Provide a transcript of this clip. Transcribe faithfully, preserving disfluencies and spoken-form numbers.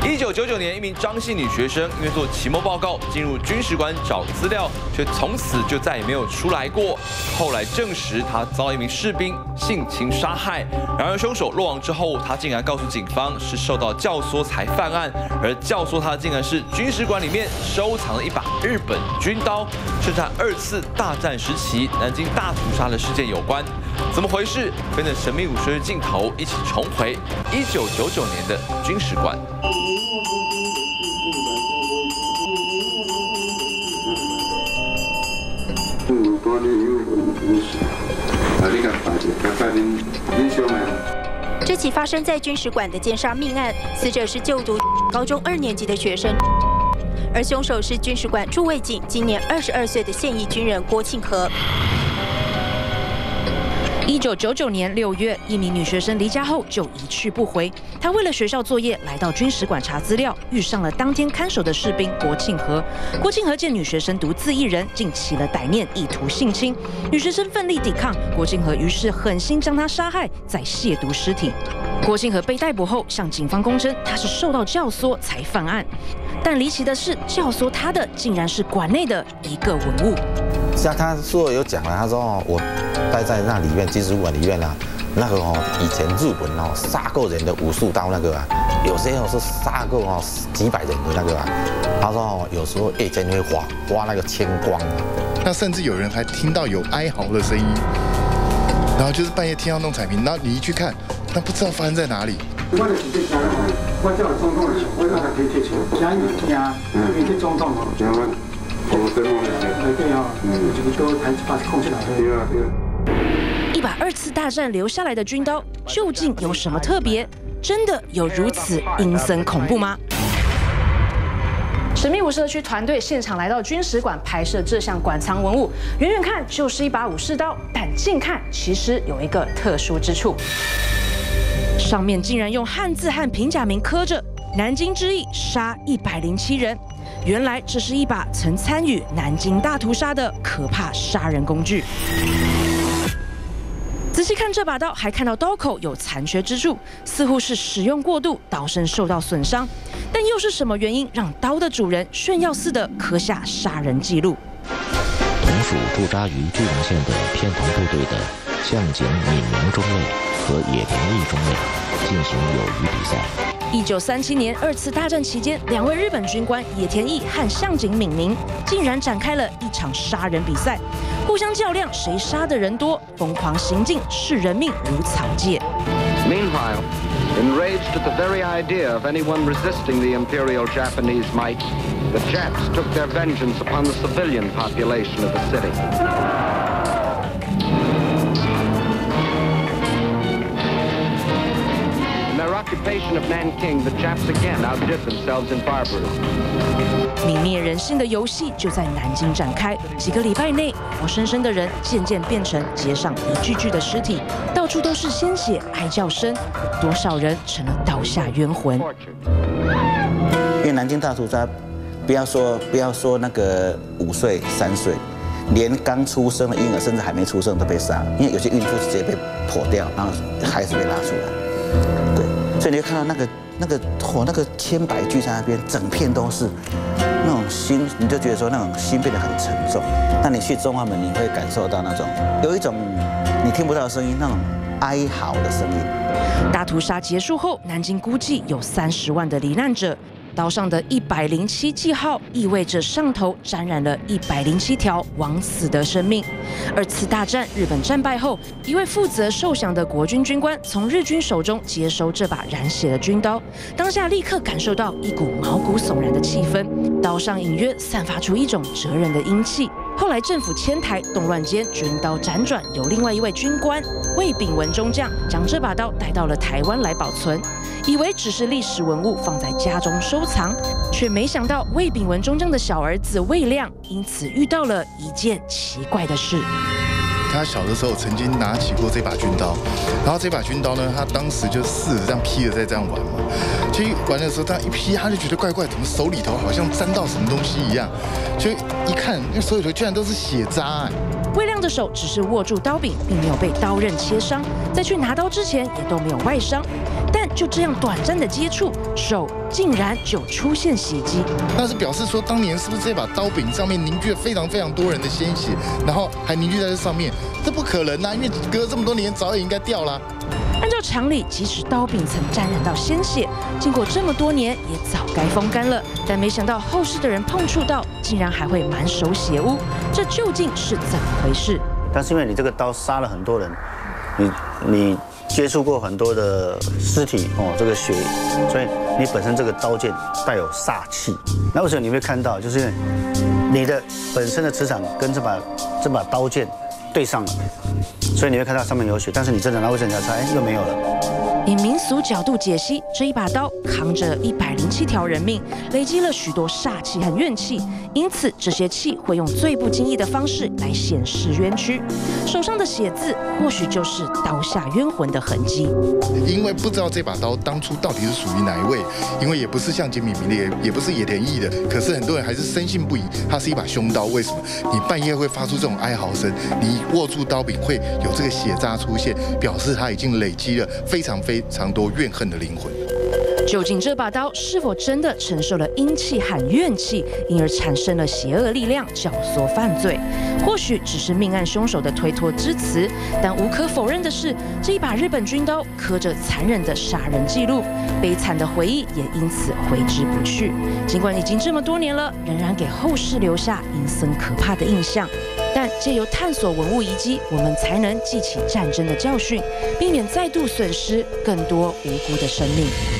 一九九九年，一名张姓女学生因为做期末报告进入军史馆找资料，却从此就再也没有出来过。后来证实，她遭一名士兵性侵杀害。然而凶手落网之后，她竟然告诉警方是受到教唆才犯案，而教唆她竟然是军史馆里面收藏了一把日本军刀，是在二次大战时期南京大屠杀的事件有关。怎么回事？跟着神秘武术的镜头一起重回一九九九年的军史馆。 这起发生在军史馆的奸杀命案，死者是就读高中二年级的学生，而凶手是军史馆驻卫警，今年二十二岁的现役军人郭庆和。 一九九九年六月，一名女学生离家后就一去不回。她为了学校作业来到军史馆查资料，遇上了当天看守的士兵郭庆和。郭庆和见女学生独自一人，竟起了歹念，意图性侵。女学生奋力抵抗，郭庆和于是狠心将她杀害，再亵渎尸体。郭庆和被逮捕后，向警方供称他是受到教唆才犯案。但离奇的是，教唆他的竟然是馆内的一个文物。 像他说有讲了，他说哦，我待在那里面军史馆里面啊，那个哦，以前日本哦杀过人的武术刀那个啊，有些哦是杀过哦几百人的那个啊。他说哦，有时候夜间会发发那个青光啊。 那甚至有人还听到有哀嚎的声音，然后就是半夜听到那种彩屏，然后你一去看，那不知道发生在哪里。 我就是这家伙，我叫总统的时候，我那个提提球，家里家，因为这总统哦。 一把二次大战留下来的军刀，究竟有什么特别？真的有如此阴森恐怖吗？神秘武社区团队现场来到军史馆拍摄这项馆藏文物，远远看就是一把武士刀，但近看其实有一个特殊之处，上面竟然用汉字和平假名刻着“南京之役杀一百零七人”。 原来这是一把曾参与南京大屠杀的可怕杀人工具。仔细看这把刀，还看到刀口有残缺之处，似乎是使用过度，刀身受到损伤。但又是什么原因让刀的主人炫耀似的刻下杀人记录？ 同属驻扎于巨龙县的偏旁部队的向井闵明中尉和野田义中尉进行友谊比赛。 一九三七年二次大战期间，两位日本军官野田义和向井闵明竟然展开了一场杀人比赛，互相较量谁杀的人多，疯狂行径，视人命如草芥。 Meanwhile, enraged at the very idea of anyone resisting the imperial Japanese might, the Japs took their vengeance upon the civilian population of the city. Occupation of Nanking, the Japs again outdid themselves in barbarism. 泯灭人性的游戏就在南京展开。几个礼拜内，活生生的人渐渐变成街上一具具的尸体，到处都是鲜血、哀叫声，多少人成了刀下冤魂。 因为南京大屠杀，不要说不要说那个五岁、三岁，连刚出生的婴儿，甚至还没出生都被杀，因为有些孕妇直接被剖掉，然后孩子被拉出来。 所以你会看到那个那个火那个千百具在那边，整片都是那种心，你就觉得说那种心变得很沉重。那你去中华门，你会感受到那种有一种你听不到的声音，那种哀嚎的声音。 大屠杀结束后，南京估计有三十万的罹难者。 刀上的一百零七记号意味着上头沾染了一百零七条枉死的生命。二次大战日本战败后，一位负责受降的国军军官从日军手中接收这把染血的军刀，当下立刻感受到一股毛骨悚然的气氛，刀上隐约散发出一种哲人的阴气。后来政府迁台，动乱间军刀辗转，由另外一位军官魏炳文中将将这把刀带到了台湾来保存。 以为只是历史文物放在家中收藏，却没想到魏炳文中将的小儿子魏亮因此遇到了一件奇怪的事。 他小的时候曾经拿起过这把军刀，然后这把军刀呢，他当时就试着这样劈着再这样玩嘛。其实玩的时候，他一劈，他就觉得怪怪，怎么手里头好像沾到什么东西一样，就一看，那手里头居然都是血渣哎。 魏亮的手只是握住刀柄，并没有被刀刃切伤，在去拿刀之前也都没有外伤。但就这样短暂的接触，手竟然就出现血迹。 那是表示说，当年是不是这把刀柄上面凝聚了非常非常多人的鲜血，然后还凝聚在这上面？这不可能啊，因为隔了这么多年，早也应该掉啦。 按照常理，即使刀柄曾沾染到鲜血，经过这么多年也早该风干了。但没想到后世的人碰触到，竟然还会满手血污，这究竟是怎么回事？ 但是因为你这个刀杀了很多人，你你接触过很多的尸体哦，这个血，所以你本身这个刀剑带有煞气。那为什么你会看到，就是因为你的本身的磁场跟这把这把刀剑对上了，所以你会看到上面有血，但是你真的拿卫生纸擦，哎，又没有了。 以民俗角度解析，这一把刀扛着一百零七条人命，累积了许多煞气和怨气，因此这些气会用最不经意的方式来显示冤屈。手上的血渍或许就是刀下冤魂的痕迹。 因为不知道这把刀当初到底是属于哪一位，因为也不是向井敏明的，也也不是野田义的，可是很多人还是深信不疑，它是一把凶刀。为什么？你半夜会发出这种哀嚎声，你握住刀柄会有这个血渣出现，表示它已经累积了非常非常多怨恨的灵魂。 究竟这把刀是否真的承受了阴气和怨气，因而产生了邪恶力量，教唆犯罪？或许只是命案凶手的推脱之词，但无可否认的是，这一把日本军刀刻着残忍的杀人记录，悲惨的回忆也因此挥之不去。尽管已经这么多年了，仍然给后世留下阴森可怕的印象。但借由探索文物遗迹，我们才能记起战争的教训，避免再度损失更多无辜的生命。